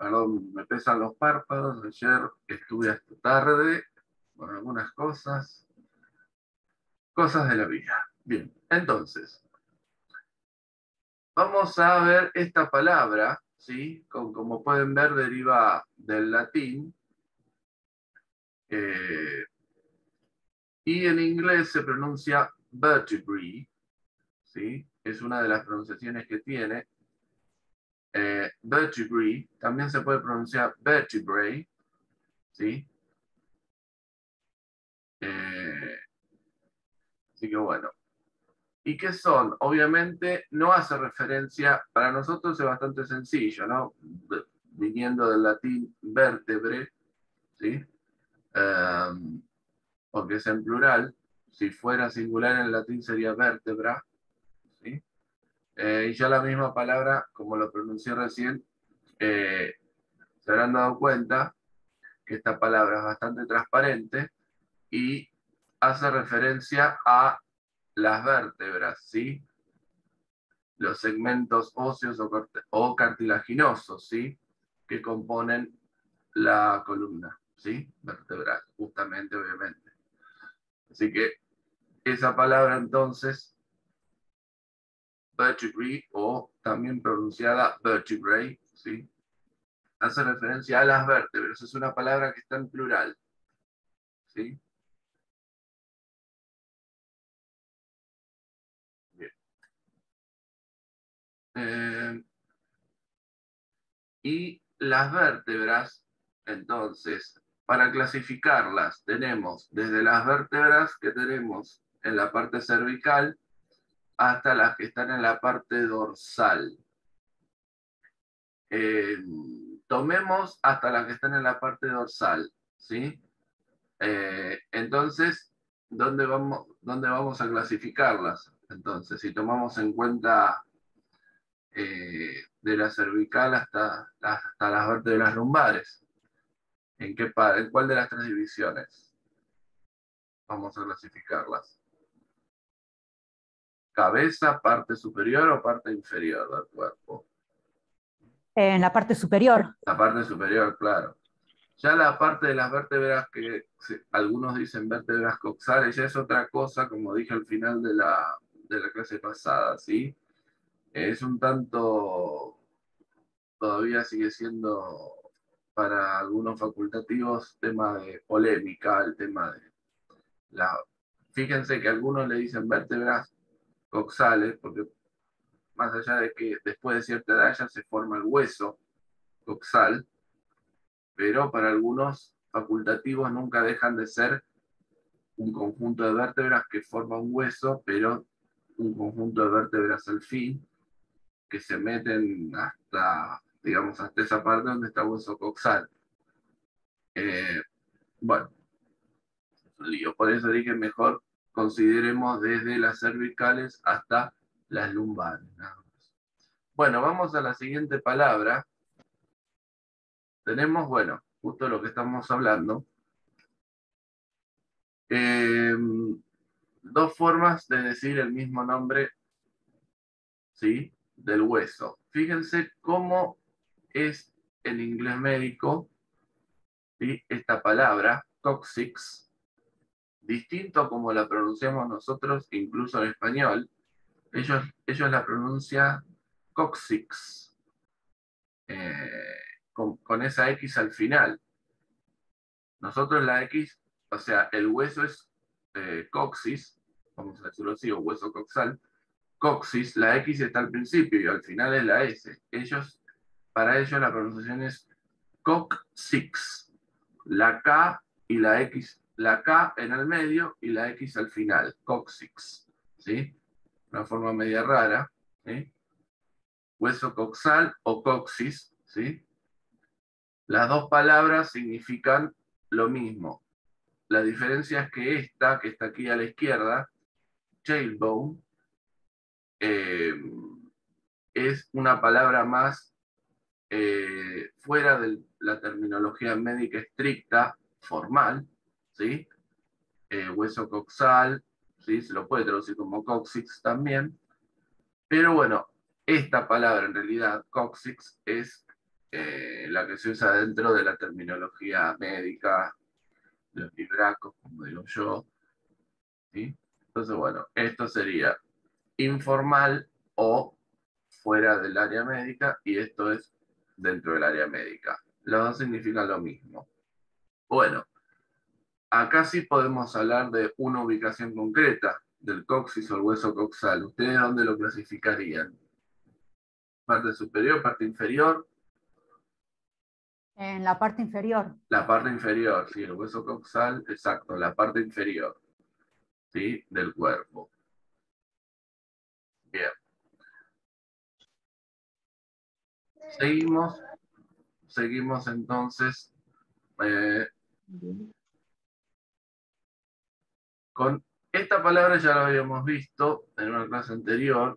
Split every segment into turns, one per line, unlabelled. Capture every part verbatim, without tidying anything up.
perdón, me pesan los párpados. Ayer estuve hasta tarde con algunas cosas, cosas de la vida. Bien, entonces, vamos a ver esta palabra, ¿sí? Como, como pueden ver, deriva del latín. Eh, y en inglés se pronuncia vertebrae, ¿sí? Es una de las pronunciaciones que tiene. Eh, vertebrae, también se puede pronunciar vertebrae, ¿sí? Eh, así que bueno. ¿Y qué son? Obviamente no hace referencia, para nosotros es bastante sencillo, ¿no? Viniendo del latín vertebre, ¿sí? Um, porque es en plural. Si fuera singular en el latín sería vértebra, ¿sí? Eh, y ya la misma palabra, como lo pronuncié recién, eh, se habrán dado cuenta que esta palabra es bastante transparente y hace referencia a las vértebras, ¿sí? Los segmentos óseos o, o cartilaginosos, ¿sí? Que componen la columna, ¿sí? Vertebral, justamente, obviamente. Así que esa palabra entonces, vertebrae, o también pronunciada vertebrae, ¿sí? Hace referencia a las vértebras. Es una palabra que está en plural, ¿sí? Bien. Eh, y las vértebras, entonces, para clasificarlas, tenemos desde las vértebras que tenemos en la parte cervical hasta las que están en la parte dorsal. Eh, tomemos hasta las que están en la parte dorsal, ¿sí? Eh, entonces, ¿dónde vamos, ¿dónde vamos a clasificarlas? Entonces, si tomamos en cuenta eh, de la cervical hasta, hasta las vértebras lumbares, ¿en qué par, en cuál de las tres divisiones vamos a clasificarlas? ¿Cabeza, parte superior o parte inferior del cuerpo?
En la parte superior.
La parte superior, claro. Ya la parte de las vértebras, que algunos dicen vértebras coxales, ya es otra cosa, como dije al final de la, de la clase pasada, ¿sí? Es un tanto, todavía sigue siendo para algunos facultativos tema de polémica, el tema de la... Fíjense que algunos le dicen vértebras coxales, porque más allá de que después de cierta edad ya se forma el hueso coxal, pero para algunos facultativos nunca dejan de ser un conjunto de vértebras que forma un hueso, pero un conjunto de vértebras al fin, que se meten hasta, digamos, hasta esa parte donde está el hueso coxal. Eh, bueno, lío. Por eso dije mejor consideremos desde las cervicales hasta las lumbares. Nada más. Bueno, vamos a la siguiente palabra. Tenemos, bueno, justo lo que estamos hablando. Eh, dos formas de decir el mismo nombre, ¿sí? Del hueso. Fíjense cómo es en inglés médico, ¿sí? Esta palabra, coccyx, distinto a como la pronunciamos nosotros, incluso en español. Ellos, ellos la pronuncian coccyx, eh, con, con esa X al final. Nosotros la X, o sea, el hueso es eh, coxis, vamos a decirlo así, o hueso coxal. Coxis, la X está al principio y al final es la S. Ellos, para ellos la pronunciación es coccyx. La K y la X, la K en el medio y la X al final, coccyx, ¿sí? Una forma media rara, ¿sí? Hueso coxal o coxis, ¿sí? Las dos palabras significan lo mismo. La diferencia es que esta, que está aquí a la izquierda, tailbone, eh, es una palabra más eh, fuera de la terminología médica estricta, formal, ¿sí? Eh, hueso coxal, ¿sí? Se lo puede traducir como coccyx también, pero bueno, esta palabra en realidad, coccyx, es eh, la que se usa dentro de la terminología médica, los libracos, como digo yo. ¿Sí? Entonces, bueno, esto sería informal o fuera del área médica, y esto es dentro del área médica. Los dos significan lo mismo. Bueno, acá sí podemos hablar de una ubicación concreta del coxis o el hueso coxal. ¿Ustedes dónde lo clasificarían? ¿Parte superior, parte inferior?
En la parte inferior.
La parte inferior, sí, el hueso coxal, exacto, la parte inferior, ¿sí? Del cuerpo. Bien. Seguimos, seguimos entonces eh, con esta palabra, ya la habíamos visto en una clase anterior.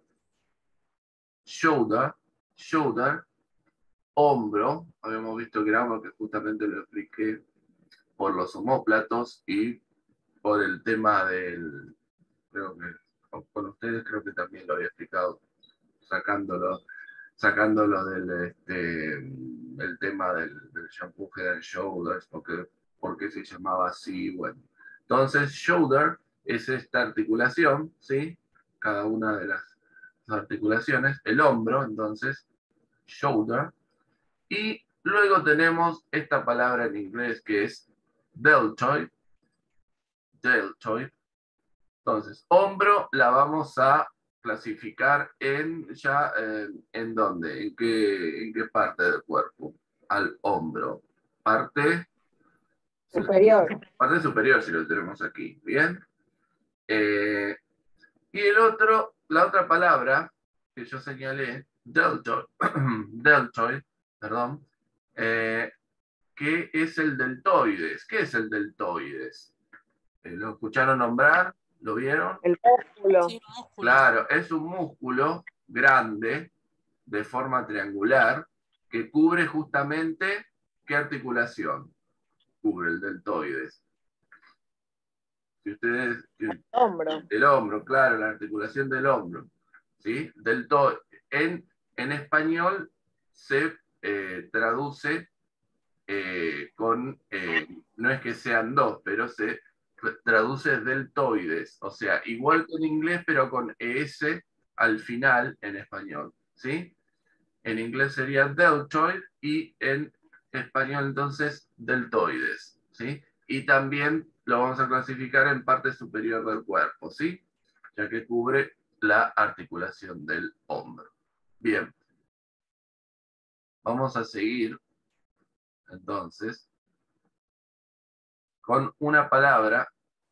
Shoulder, shoulder, hombro. Habíamos visto que era algo que justamente lo expliqué por los omóplatos y por el tema del, creo que con ustedes creo que también lo había explicado, sacándolo, sacándolo del este, el tema del, del shampoo Head and Shoulders, porque, porque se llamaba así, bueno. Entonces, shoulder es esta articulación, ¿sí? Cada una de las articulaciones, el hombro, entonces, shoulder. Y luego tenemos esta palabra en inglés que es deltoid, deltoid. Entonces, hombro la vamos a clasificar en ya eh, en dónde, en qué, en qué parte del cuerpo, al hombro. Parte
Superior.
parte superior, si lo tenemos aquí, ¿bien? Eh, y el otro, la otra palabra que yo señalé, deltoid, deltoid, perdón, eh, que es el deltoides. ¿Qué es el deltoides? Eh, ¿Lo escucharon nombrar? ¿Lo vieron?
El músculo.
Sí, músculo.
Claro, es un músculo grande, de forma triangular, que cubre justamente, ¿qué articulación? Cubre el deltoides. Si ustedes,
Hombro.
el hombro, claro, la articulación del hombro. ¿Sí? Delto, en, en español se eh, traduce eh, con, eh, no es que sean dos, pero se traduce deltoides, o sea, igual que en inglés, pero con es al final en español, ¿sí? En inglés sería deltoid y en español entonces deltoides, ¿sí? Y también lo vamos a clasificar en parte superior del cuerpo, ¿sí? Ya que cubre la articulación del hombro. Bien. Vamos a seguir entonces con una palabra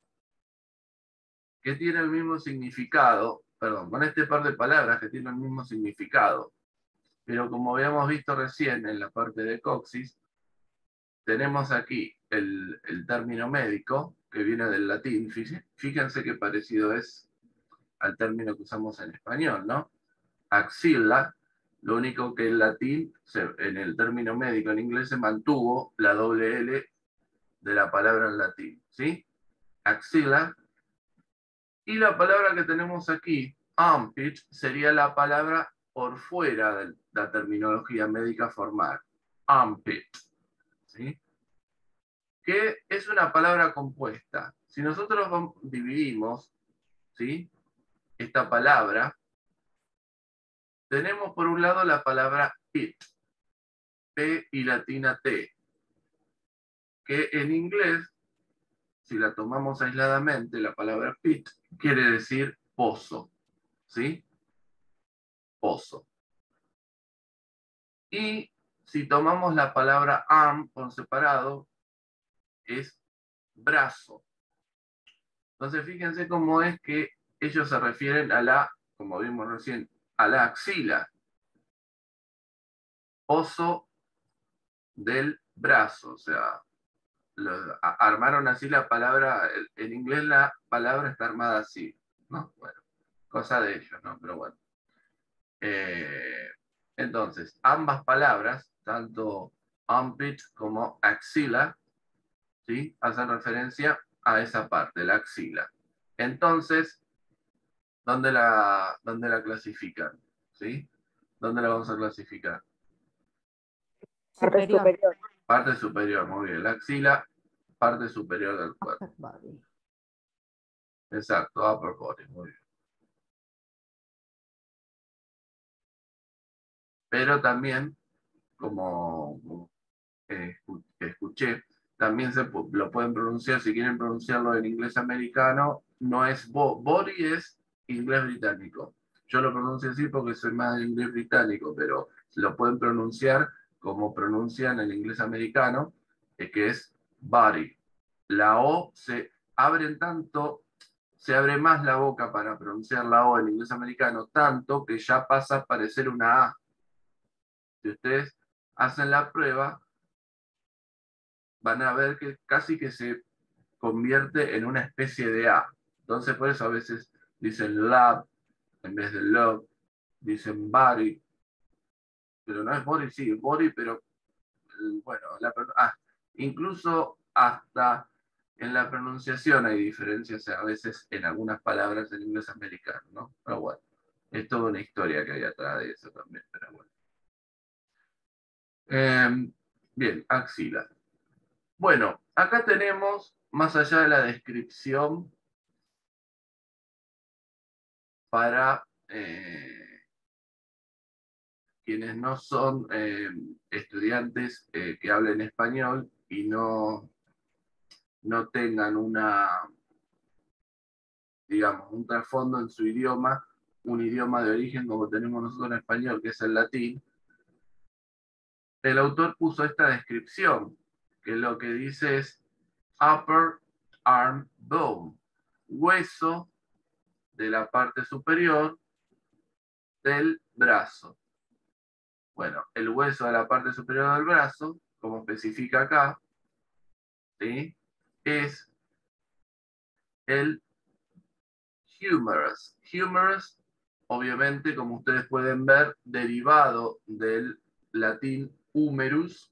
que tiene el mismo significado, perdón, con este par de palabras que tienen el mismo significado, pero como habíamos visto recién en la parte de coxis, tenemos aquí el, el término médico, que viene del latín. Fíjense qué parecido es al término que usamos en español, ¿no? Axila, lo único que en latín, en el término médico en inglés se mantuvo la doble L de la palabra en latín, ¿sí? Axila. Y la palabra que tenemos aquí, armpit, sería la palabra por fuera de la terminología médica formal. Armpit, ¿sí? Que es una palabra compuesta. Si nosotros dividimos, ¿sí?, esta palabra, tenemos por un lado la palabra pit, P y latina T, que en inglés, si la tomamos aisladamente, la palabra pit quiere decir pozo, ¿sí? Pozo. Y si tomamos la palabra arm por separado, es brazo. Entonces fíjense cómo es que ellos se refieren a la, como vimos recién, a la axila. Pozo del brazo, o sea, lo, a, armaron así la palabra, en inglés la palabra está armada así, ¿no? Bueno, cosa de ellos, ¿no? Pero bueno. Eh, entonces, ambas palabras, tanto armpit como axila, ¿sí?, hacen referencia a esa parte, la axila. Entonces, ¿dónde la, dónde la clasifican? ¿Sí? ¿Dónde la vamos a clasificar?
Parte
Superior.
superior.
Parte superior, muy bien. La axila, parte superior del cuerpo.
Upper body.
Exacto, upper body, muy bien. Pero también, como eh, escuché, también se lo pueden pronunciar, si quieren pronunciarlo en inglés americano, no es bo body, es inglés británico. Yo lo pronuncio así porque soy más de inglés británico, pero lo pueden pronunciar como pronuncian en inglés americano, eh, que es body. La O se abre tanto, se abre más la boca para pronunciar la O en inglés americano, tanto que ya pasa a parecer una A. Si ustedes hacen la prueba, van a ver que casi que se convierte en una especie de A. Entonces, por eso a veces dicen love en vez de love, dicen body, pero no es body, sí, es body, pero bueno, la, ah, incluso hasta en la pronunciación hay diferencias a veces en algunas palabras en inglés americano, ¿no? Pero bueno, es toda una historia que hay atrás de eso también, pero bueno. Eh, bien, axila. Bueno, acá tenemos, más allá de la descripción, para eh, quienes no son eh, estudiantes eh, que hablen español y no, no tengan una, digamos, un trasfondo en su idioma, un idioma de origen como tenemos nosotros en español, que es el latín. El autor puso esta descripción, que lo que dice es upper arm bone, hueso de la parte superior del brazo. Bueno, el hueso de la parte superior del brazo, como especifica acá, ¿sí? Es el humerus. Humerus, obviamente, como ustedes pueden ver, derivado del latín humerus,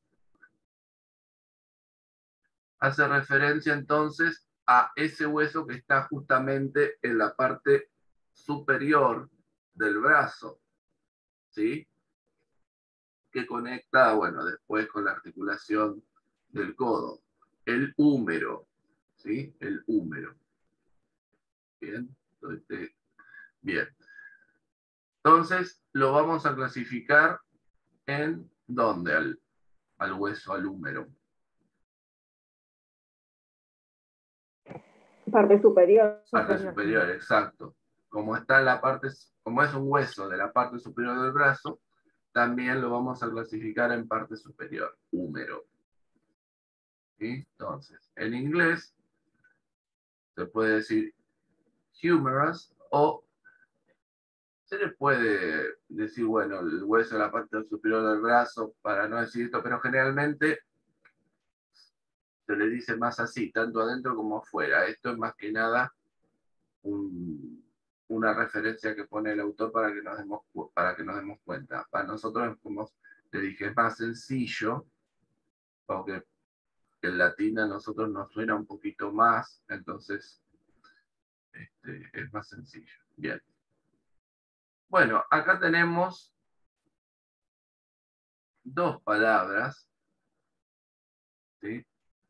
hace referencia entonces a ese hueso que está justamente en la parte superior del brazo, ¿sí? Que conecta, bueno, después con la articulación del codo. El húmero, ¿sí? El húmero. Bien, entonces, bien. Entonces, lo vamos a clasificar en ¿dónde? Al, al hueso, al húmero.
Parte superior.
Parte
Superior.
superior, exacto. Como está en la parte, como es un hueso de la parte superior del brazo, también lo vamos a clasificar en parte superior, húmero. ¿Sí? Entonces, en inglés se puede decir humerus o se le puede decir, bueno, el hueso de la parte superior del brazo, para no decir esto, pero generalmente se le dice más así, tanto adentro como afuera. Esto es más que nada un, una referencia que pone el autor para que nos demos, para que nos demos cuenta. Para nosotros, como le dije, es más sencillo, porque el latín a nosotros nos suena un poquito más, entonces este, es más sencillo. Bien. Bueno, acá tenemos dos palabras, ¿sí?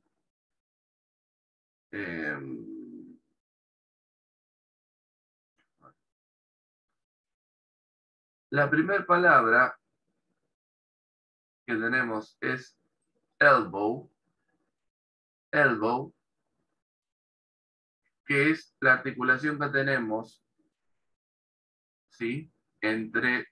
Eh, la primera palabra que tenemos es elbow, elbow, que es la articulación que tenemos, ¿sí? Entre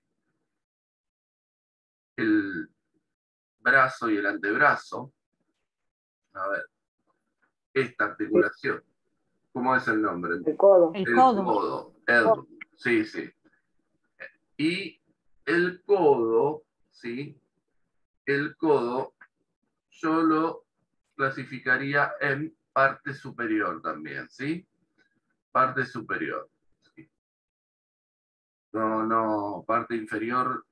el brazo y el antebrazo. A ver, esta articulación, ¿cómo es el nombre?
El codo.
El
El
codo.
codo, elbow, sí, sí. Y el codo, ¿sí? El codo yo lo clasificaría en parte superior también, ¿sí? Parte superior. ¿Sí? No, no, parte inferior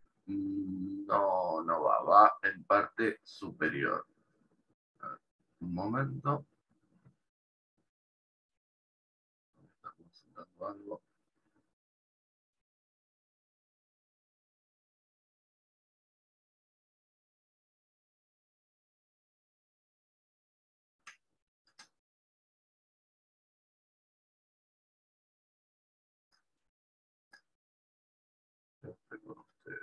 no, no va, va en parte superior. Un momento. Estamos dando algo. estoy con ustedes.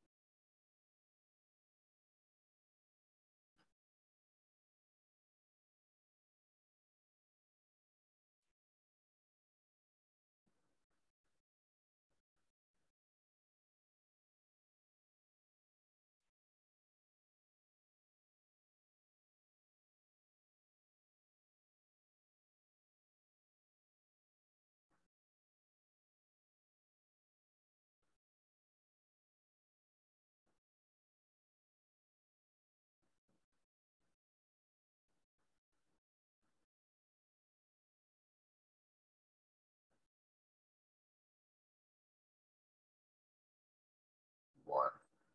Bueno,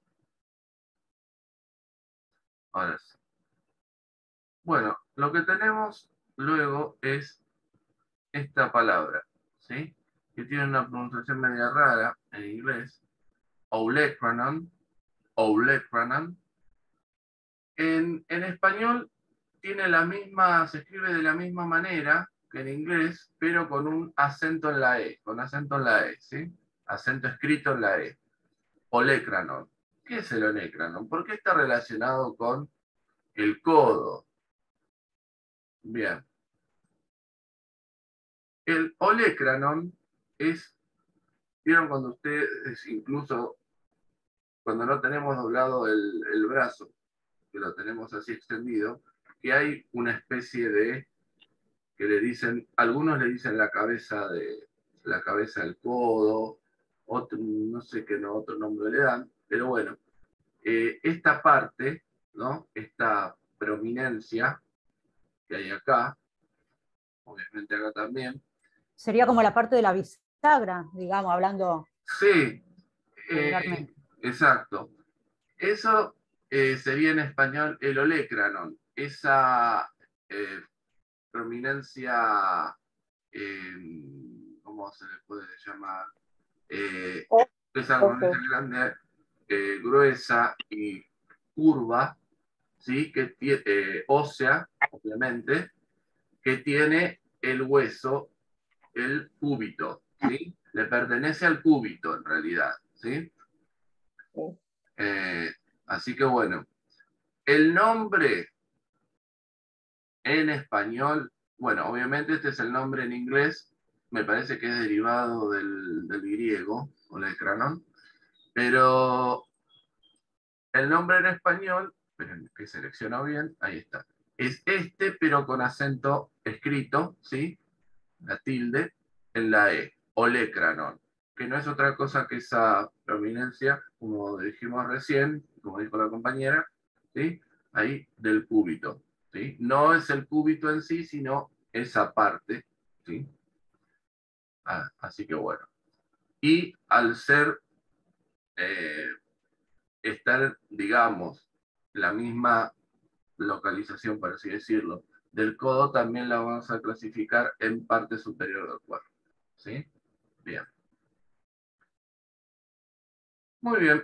ahora sí. Bueno, lo que tenemos luego es esta palabra, ¿sí? Que tiene una pronunciación media rara en inglés. Olecranon, Olecranon. En, en español tiene la misma, se escribe de la misma manera que en inglés, pero con un acento en la E, con acento en la E, ¿sí? Acento escrito en la E. Olecranon. ¿Qué es el olecranon? ¿Por qué está relacionado con el codo? Bien. El olecranon es, vieron cuando ustedes, incluso cuando no tenemos doblado el, el brazo, que lo tenemos así extendido, que hay una especie de, que le dicen, algunos le dicen la cabeza de la cabeza del codo, otro, no sé qué no, otro nombre le dan, pero bueno, eh, esta parte, ¿no? Esta prominencia que hay acá, obviamente acá también.
Sería como la parte de la bisagra, digamos, hablando
Sí, eh,
vulgarmente.
exacto. Eso eh, sería en español el olecranon, esa eh, prominencia, eh, ¿cómo se le puede llamar? Eh,
O-
esa
ojo.
prominencia grande, eh, gruesa y curva, ¿sí? Que tiene, eh, ósea, obviamente, que tiene el hueso, el cúbito, ¿sí? Le pertenece al cúbito en realidad, ¿sí?
Sí.
Eh, así que bueno, el nombre en español, bueno, obviamente este es el nombre en inglés, me parece que es derivado del, del griego, o del cranón, pero el nombre en español, esperen que selecciono bien, ahí está, es este, pero con acento escrito, ¿sí? La tilde, en la E, olecranon, que no es otra cosa que esa prominencia, como dijimos recién, como dijo la compañera, ¿sí? Ahí del cúbito, ¿sí? No es el cúbito en sí, sino esa parte, ¿sí? Ah, así que bueno. Y al ser, eh, estar, digamos, la misma localización, por así decirlo, del codo, también la vamos a clasificar en parte superior del cuerpo, ¿sí? Bien. Muy bien.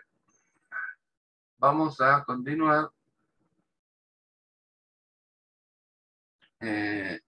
Vamos a continuar. Eh,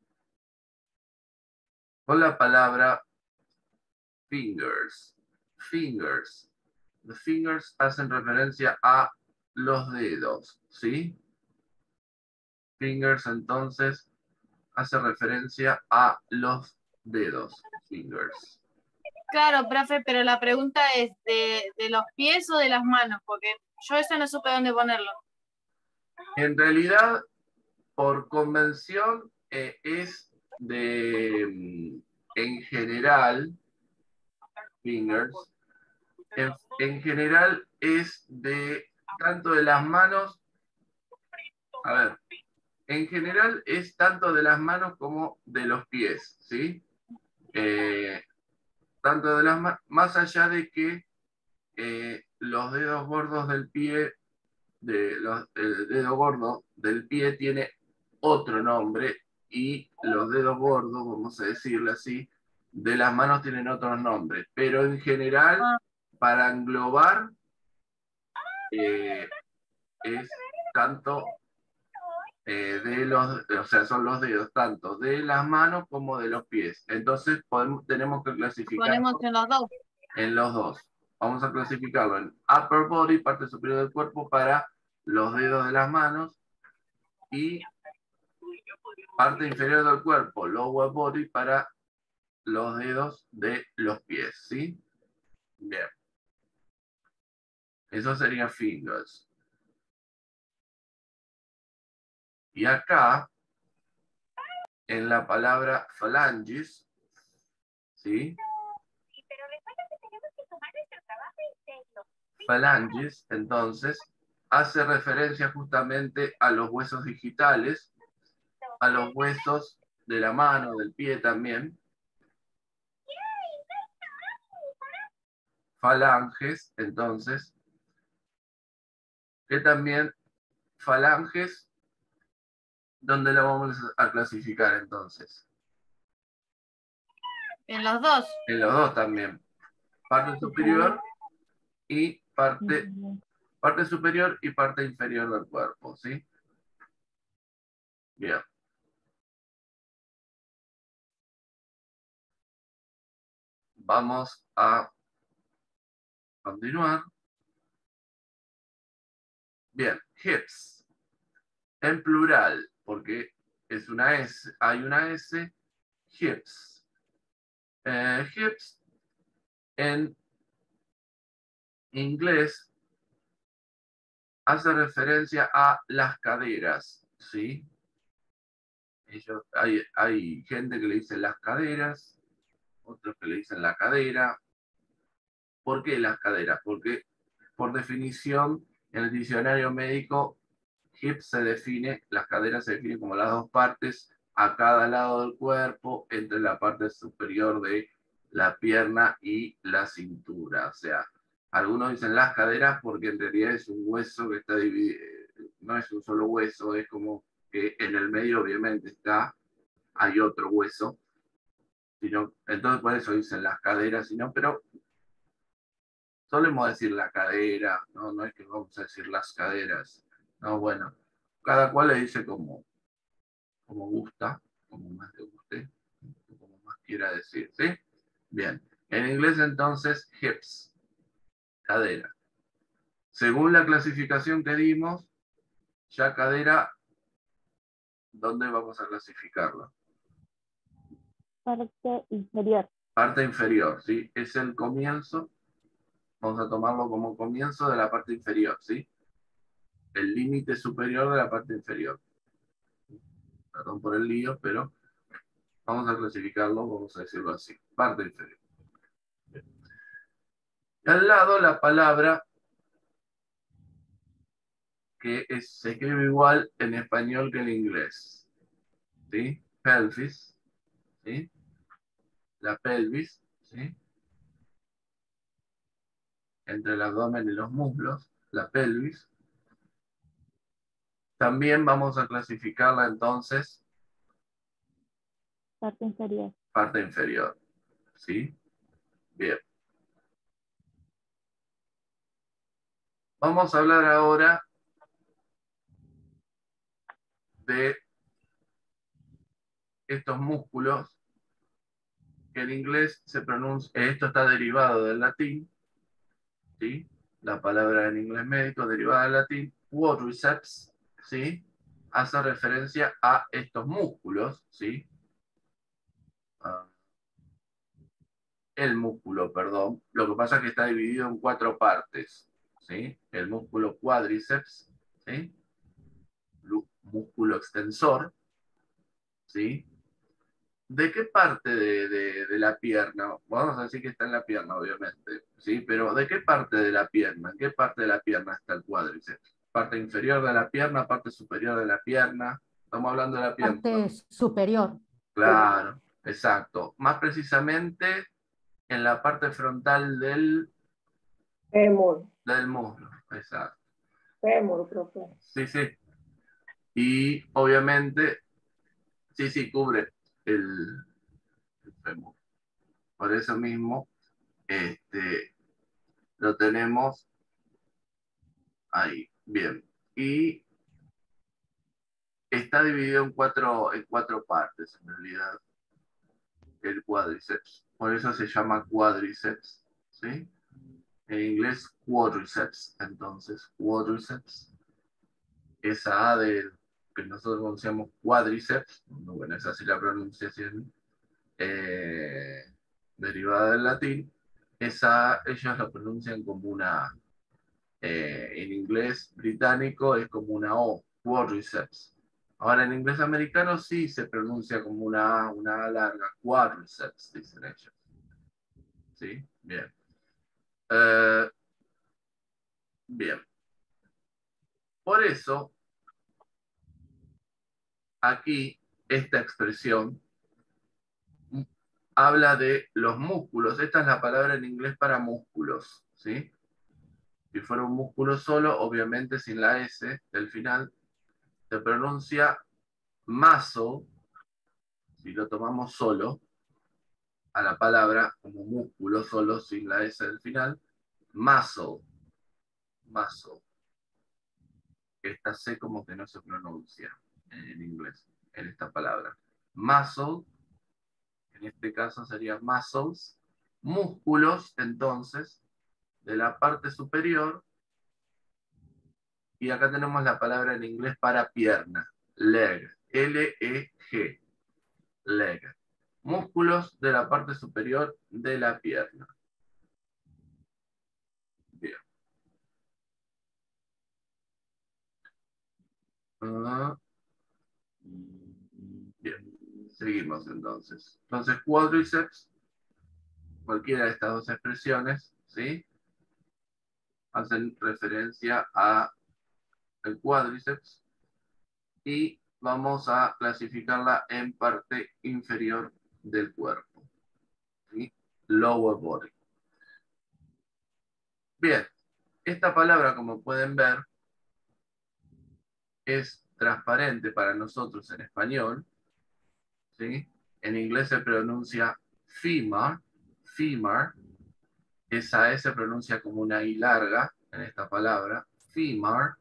con la palabra fingers. Fingers. Los fingers hacen referencia a los dedos, ¿sí? Fingers entonces hace referencia a los dedos. Fingers.
Claro, profe, pero la pregunta es de, de los pies o de las manos, porque yo eso no supe dónde ponerlo.
En realidad, por convención, eh, es de, mm, en general, fingers, en, en general es de tanto de las manos, a ver, en general es tanto de las manos como de los pies, ¿sí? Eh, tanto de las manos, más allá de que eh, los dedos gordos del pie, de los, el dedo gordo del pie tiene otro nombre y los dedos gordos, vamos a decirlo así, de las manos tienen otros nombres, pero en general,
Ah.
para englobar, eh, es tanto eh, de los, o sea, son los dedos tanto de las manos como de los pies. Entonces podemos, tenemos que clasificar
Ponemos en los dos.
en los dos. vamos a clasificarlo en upper body, parte superior del cuerpo, para los dedos de las manos, y parte inferior del cuerpo, lower body, para los dedos de los pies, ¿sí? Bien. Eso sería fingers. Y acá, en la palabra phalanges, ¿sí? Phalanges, entonces, hace referencia justamente a los huesos digitales, a los huesos de la mano, del pie también. Falanges, entonces, que también, falanges, ¿dónde lo vamos a clasificar entonces?
En los dos.
En los dos también. Parte superior y parte, parte superior y parte inferior del cuerpo, ¿sí? Bien. Vamos a continuar. Bien, hips. En plural, porque es una S, hay una S, hips. Eh, hips en inglés hace referencia a las caderas, ¿sí? Ellos, hay, hay gente que le dice las caderas, otros que le dicen la cadera. ¿Por qué las caderas? Porque por definición en el diccionario médico, hip se define, las caderas se definen como las dos partes a cada lado del cuerpo, entre la parte superior de la pierna y la cintura. O sea, algunos dicen las caderas porque en realidad es un hueso que está dividido, no es un solo hueso, es como que en el medio obviamente está, hay otro hueso, sino, entonces por eso dicen las caderas, sino, pero solemos decir la cadera, ¿no? No es que vamos a decir las caderas. No, bueno, cada cual le dice como, como gusta, como más le guste, como más quiera decir, ¿sí? Bien, en inglés entonces, hips, cadera. Según la clasificación que dimos, ya cadera, ¿dónde vamos a clasificarlo?
Parte inferior.
Parte inferior, ¿sí? Es el comienzo, vamos a tomarlo como comienzo de la parte inferior, ¿sí? El límite superior de la parte inferior. Perdón por el lío, pero vamos a clasificarlo, vamos a decirlo así, parte inferior. Bien. Y al lado la palabra que es, se escribe igual en español que en inglés, ¿sí? Pelvis, ¿sí? La pelvis, ¿sí? Entre el abdomen y los muslos, la pelvis. También vamos a clasificarla entonces,
Parte inferior.
parte inferior, ¿sí? Bien. Vamos a hablar ahora de estos músculos que en inglés se pronuncia, esto está derivado del latín, ¿sí? La palabra en inglés médico derivada del latín, quadriceps, ¿sí? Hace referencia a estos músculos, ¿sí? Ah, el músculo, perdón. Lo que pasa es que está dividido en cuatro partes, ¿sí? El músculo cuádriceps, ¿sí? Músculo extensor, ¿sí? ¿De qué parte de, de, de la pierna? Vamos a decir que está en la pierna, obviamente, ¿sí? Pero ¿de qué parte de la pierna? ¿En qué parte de la pierna está el cuádriceps? ¿Parte inferior de la pierna, parte superior de la pierna? Estamos hablando de la pierna.
Parte superior.
Claro, exacto. Más precisamente en la parte frontal del,
Fémur.
del muslo. Exacto.
Fémur, profe.
Sí, sí. Y obviamente, sí, sí, cubre el, el fémur. Por eso mismo, este, lo tenemos ahí. Bien. Y está dividido en cuatro, en cuatro partes, en realidad, el cuádriceps. Por eso se llama cuádriceps, ¿sí? En inglés, quadriceps. Entonces, quadriceps. Esa A de que nosotros pronunciamos cuádriceps, bueno, esa sí la pronunciación eh, derivada del latín, esa ellos la pronuncian como una A. Eh, en inglés británico es como una O, quadriceps. Ahora en inglés americano sí se pronuncia como una A, una A larga, quadriceps, dicen ellos. ¿Sí? Bien. Eh, bien. Por eso, aquí, esta expresión habla de los músculos. Esta es la palabra en inglés para músculos, ¿sí? Si fuera un músculo solo, obviamente sin la S del final, se pronuncia muscle, si lo tomamos solo, a la palabra como músculo solo, sin la S del final, muscle, muscle. Esta C como que no se pronuncia en inglés, en esta palabra. Muscle, en este caso sería muscles, músculos, entonces, de la parte superior, y acá tenemos la palabra en inglés para pierna, leg, L E G, leg. Músculos de la parte superior de la pierna. Bien. Uh, bien. Seguimos entonces. Entonces, cuádriceps, cualquiera de estas dos expresiones, ¿sí? Hacen referencia a el cuádriceps y vamos a clasificarla en parte inferior del cuerpo, ¿sí? Lower body. Bien, esta palabra, como pueden ver, es transparente para nosotros en español, ¿sí? En inglés se pronuncia femur, femur, esa S se pronuncia como una I larga en esta palabra, femur.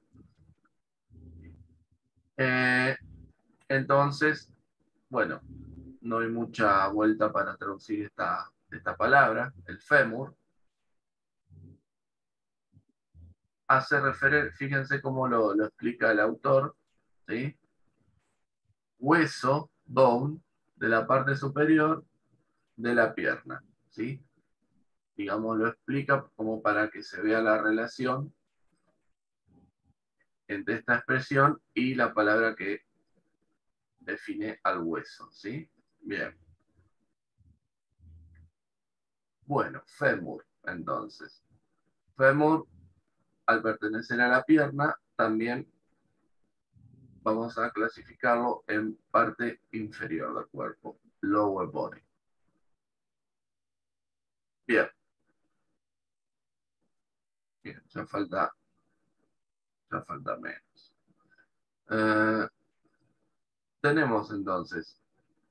Eh, entonces, bueno, no hay mucha vuelta para traducir esta, esta palabra, el fémur. Hace referencia, fíjense cómo lo, lo explica el autor, ¿sí? Hueso, bone, de la parte superior de la pierna, ¿sí? Digamos, lo explica como para que se vea la relación entre esta expresión y la palabra que define al hueso, ¿sí? Bien. Bueno, fémur, entonces. Fémur, al pertenecer a la pierna, también vamos a clasificarlo en parte inferior del cuerpo, lower body. Bien. Bien, ya falta, ya falta menos. Eh, tenemos entonces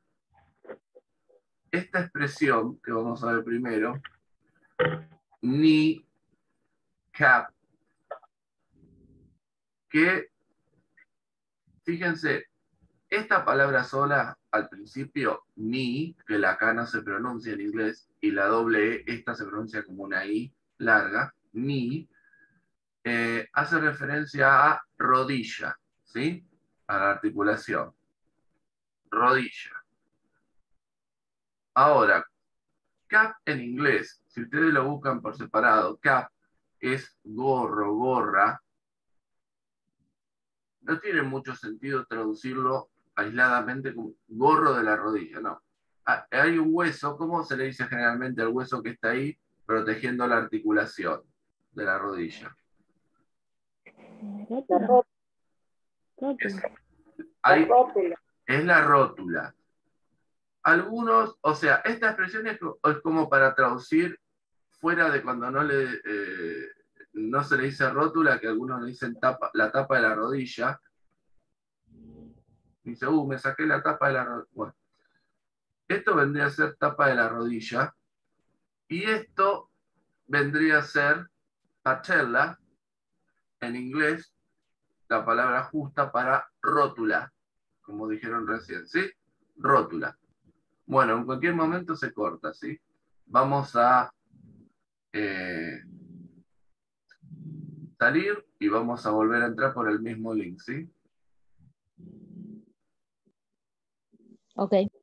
esta expresión que vamos a ver primero, knee cap, que, fíjense, esta palabra sola, al principio, ni, que la K no se pronuncia en inglés, y la doble E, esta se pronuncia como una I larga, ni, eh, hace referencia a rodilla, ¿sí? A la articulación. Rodilla. Ahora, cap en inglés, si ustedes lo buscan por separado, cap es gorro, gorra. No tiene mucho sentido traducirlo aisladamente como gorro de la rodilla, no. Hay un hueso, ¿cómo se le dice generalmente al hueso que está ahí protegiendo la articulación de la rodilla?
La rótula.
Es,
La
hay,
rótula.
es la rótula. Algunos, o sea, esta expresión es, es como para traducir fuera de cuando no, le, eh, no se le dice rótula, que algunos le dicen tapa, la tapa de la rodilla. Dice, uh, me saqué la tapa de la rodilla. Bueno, esto vendría a ser tapa de la rodilla. Y esto vendría a ser patella, en inglés, la palabra justa para rótula, como dijeron recién, ¿sí? Rótula. Bueno, en cualquier momento se corta, ¿sí? Vamos a, eh, salir y vamos a volver a entrar por el mismo link, ¿sí?
Ok.